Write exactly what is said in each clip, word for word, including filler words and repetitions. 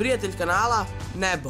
prijatelj kanala Nebo.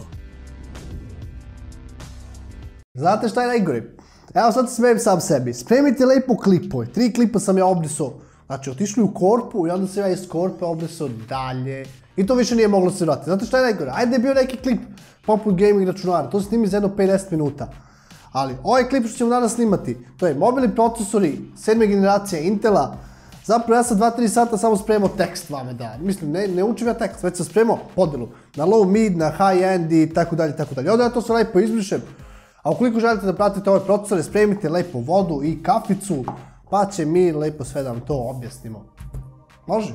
Znate šta je najgore? Evo sad se smijem sam sebi. Spremite lepo klipove. Tri klipa sam ja obrisao. Znači, otišli u korpu i onda sam ja iz korpe obrisao dalje. I to više nije moglo se vratiti. Znate šta je najgore? Ajde da je bio neki klip poput gaming računara. To se snimi za jedno pedeset minuta. Ali ovaj klip što ćemo danas snimati, to je mobilni procesori sedme generacije Intela. Zapravo ja sam dva do tri sata samo spremao tekst vame da, mislim, ne, ne učim ja tekst, već sam spremao podelu na low, mid, na high end i tako dalje, tako dalje. Onda ja to sve lepo izbrišem, a ukoliko želite da pratite ove procesore, spremite lepo vodu i kaficu, pa će mi lepo sve da vam to objasnimo. Može?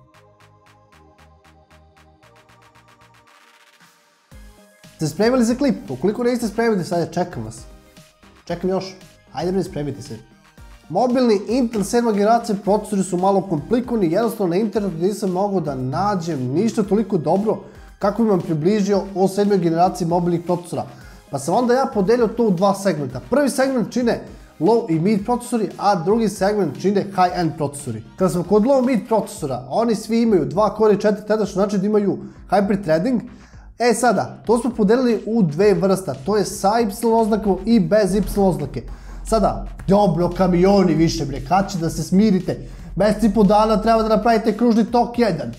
Ste spremili za klip? Ukoliko niste spremili, sad ja čekam vas. Čekam još. Ajde bre, spremite se. Mobilni Intel sedma generacija procesori su malo komplikovani, jednostavno na internetu nisam mogao da nađem ništa toliko dobro kako bi vam približio o sedmoj generaciji mobilnih procesora. Pa sam onda ja podelio to u dva segmenta. Prvi segment čine low i mid procesori, a drugi segment čine high end procesori. Kada smo kod low mid procesora, oni svi imaju dva core i četiri threada, što znači da imaju hybrid threading. E sada, to smo podelili u dve vrsta, to je sa Y oznakom i bez Y oznake. Sada, dobro kamioni više bre, kad će da se smirite? Mesec i po dana treba da napravite kružni tok jedan.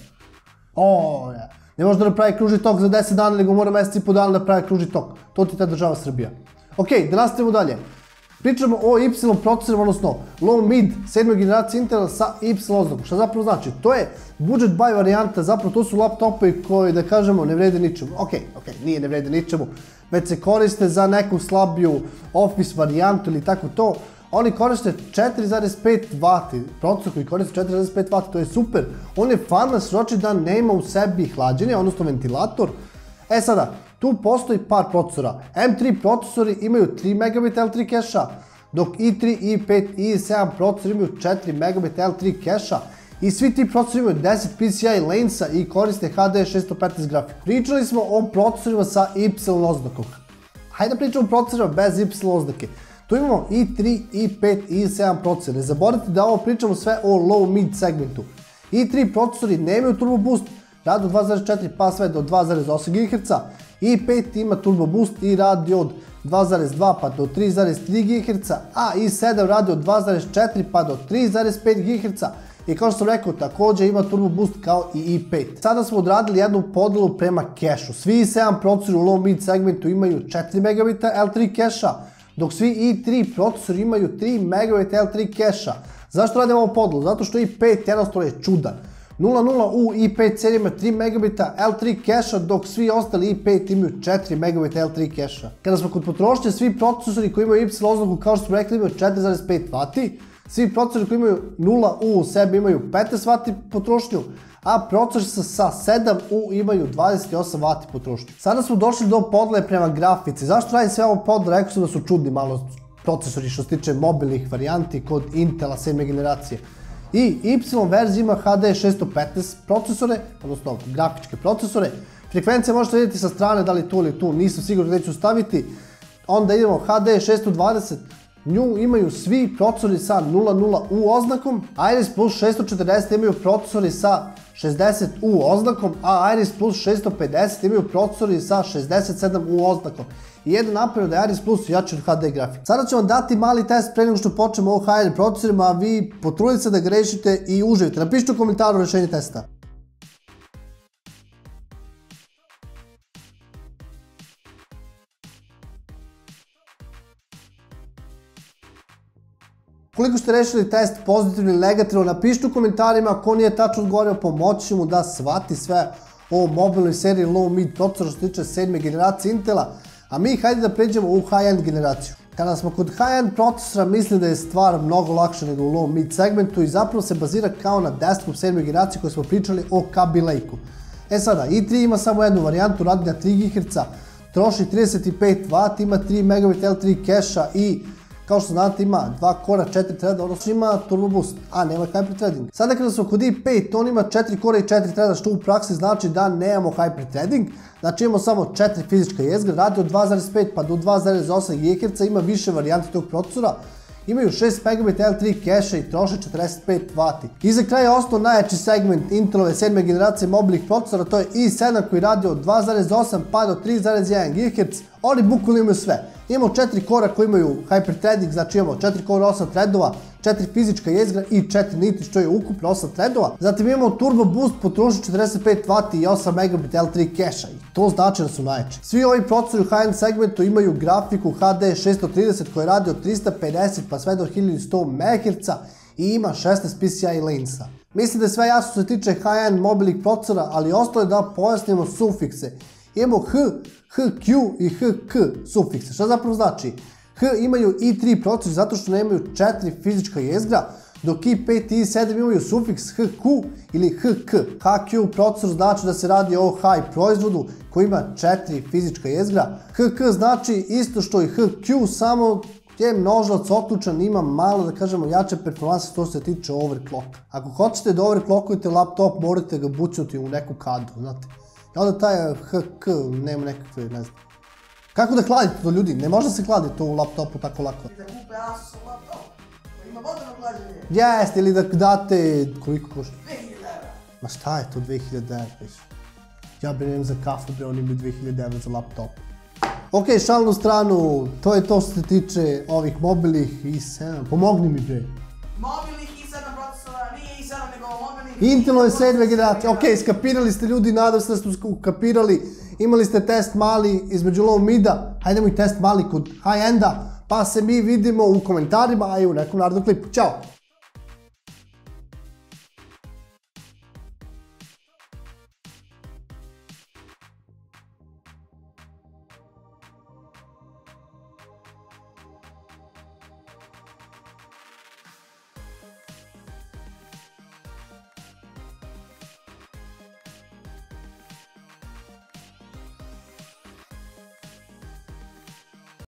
O, ne, ne može da napravi kružni tok za deset dana, nego mora mesec i po dana da napravi kružni tok. To ti ta država Srbija. Ok, da nastavimo dalje. Pričamo o Y procesorima, odnosno low mid sedmoj generacije Intela sa Y oznakom. Šta zapravo znači? To je budget buy varijanta, zapravo to su laptopi koji, da kažemo, ne vrede ničemu. Ok, ok, nije ne vrede ničemu, već se koriste za neku slabiju Office varijantu ili tako to. Oni koriste četiri zarez pet vati, procesor koji koriste četiri zarez pet vati, to je super. On je fanless, znači da nema u sebi hlađenje, odnosno ventilator. E sada, tu postoji par procesora. M tri procesori imaju tri megabita L tri keša, dok i tri, i pet, i sedam procesori imaju četiri megabita L tri keša. I svi ti procesori imaju deset P C I lanesa i koriste H D šesto petnaest grafiku. Pričali smo o procesorima sa Y oznakom. Hajde da pričamo o procesorima bez Y oznake. Tu imamo i tri, i pet, i sedam procesori. Ne zaboravite da ovo pričamo sve o low mid segmentu. i tri procesori nemaju turbo boost, rade od dva zarez četiri pa sve do dva zarez osam gigaherca. i pet ima turbo boost i radi od dva zarez dva pa do tri zarez tri gigaherca, a i sedam radi od dva zarez četiri pa do tri zarez pet gigaherca. I kao što sam rekao, također ima turbo boost kao i i pet. Sada smo odradili jednu podelu prema kešu. Svi i sedam procesori u low mid segmentu imaju četiri megabita L tri keša, dok svi i tri procesori imaju tri megabita L tri keša. Zašto radimo ovu podelu? Zato što i pet jednostavno je čudan. nula nula U i pet serija ima tri megabita L tri keša, dok svi ostali i pet imaju četiri megabita L tri keša. Kada smo kod potrošnje, svi procesori koji imaju Y oznaku, kao što smo rekli, imaju četiri zarez pet vati, svi procesori koji imaju nula U u sebi imaju petnaest vati potrošnju, a procesori sa sedam U imaju dvadeset osam vati potrošnju. Sada smo došli do podele prema grafici. Zašto radim sve ovo podele? Rekao sam da su čudni malo procesori što se tiče mobilnih varijanti kod Intela sedme generacije. I Y verzija ima H D šesto petnaest procesore, odnosno grafičke procesore. Frekvencije možete vidjeti sa strane, da li tu ili tu, nisam sigurno da ću staviti. Onda idemo H D šesto dvadeset, nju imaju svi procesori sa nula nula U oznakom, Iris Plus šesto četrdeset imaju procesori sa šezdeset U oznakom, a Iris Plus šesto pedeset imaju procesori sa šezdeset sedam U oznakom. I jedan napravio da je Iris Plus jači od H D grafike. Sada ću vam dati mali test pre nego što počnemo o high-end procesorima, a vi potrudite se da ga rešite i uživite. Napišite u komentaru rešenje testa. Koliko ste rešili test pozitivno ili negativno, napišite u komentarima. Ako nije tačno odgovorio, pomoći ću mu da shvati sve o mobilnoj seriji low mid procesora što se tiče sedme generacije Intela. A mi hajde da pređemo u high-end generaciju. Kada smo kod high-end procesora, mislim da je stvar mnogo lakša nego u low mid segmentu i zapravo se bazira kao na desktop sedme generacije koje smo pričali o Kaby Lake-u. E sada, i tri ima samo jednu varijantu, radi na tri gigaherca, troši trideset pet vati, ima tri megabita L tri keša i kao što znate ima dva kora, četiri threada, odnosno ima turbo boost, a nema hybrid threading. Sada kada smo kod i pet, on ima četiri kora i četiri threada, što u praksi znači da nemamo hybrid threading. Znači imamo samo četiri fizička jezgra, radi od dva zarez pet pa do dva zarez osam gigaherca, ima više varijanti tog procesora imaju šest megabita L tri keša i troše četrdeset pet vati. I za kraj je ostao najjači segment Intelove sedme generacije mobilnih procesora, to je i sedam koji radi od dva zarez osam pa do tri zarez jedan gigaherca. Oni bukvalno imaju sve. Imamo četiri kora koji imaju hyperthreading, znači imamo četiri kora osam threadova, četiri fizička jezgra i četiri niti, što je ukupno osam threadova. Zatim imamo turbo boost, potroši četrdeset pet vati i osam megabita L tri keša i to znači da su najjači. Svi ovi procesori u high-end segmentu imaju grafiku H D šesto trideset koja radi od trista pedeset pa sve do hiljadu sto megaherca i ima šesnaest P C I lensa. Mislim da je sve jasno što se tiče high-end mobilnih procesora, ali ostalo je da pojasnimo sufikse. Imamo H, H Q i H K sufikse. Šta zapravo znači? H imaju i tri procesori zato što nemaju četiri fizička jezgra, dok i pet i sedam imaju sufiks H Q ili H K. H Q procesor znači da se radi o high proizvodu koji ima četiri fizička jezgra. H K znači isto što i H Q, samo je množilac otključan, ima malo, da kažemo, jače performanse što se tiče overclocka. Ako hoćete da overclockujete laptop, morate ga bucnuti u neku kadru, znate. I onda taj H K nema nekakve, ne znam. Kako da hladite to, ljudi? Ne može se hladiti to u laptopu tako lako. I da kupe Asus u laptop, koji ima vodeno hlađenje. Jeste, ili da date, koliko košta? dve hiljade evra. Ma šta je to dve hiljade evra? Ja brinem za kafu, bre, oni imaju dve hiljade evra za laptop. Ok, šalnu stranu, to je to što se tiče ovih mobilnih i sedam. Pomogni mi, bre. Mobilnih i sedam procesora, nije i sedam nego mobilnih. Intelove sedme generacije. Ok, skapirali ste, ljudi, nadam se da ste skapirali. Imali ste test mali između low mida, hajdemo i test mali kod high enda, pa se mi vidimo u komentarima, a i u nekom narednom klipu. Ćao!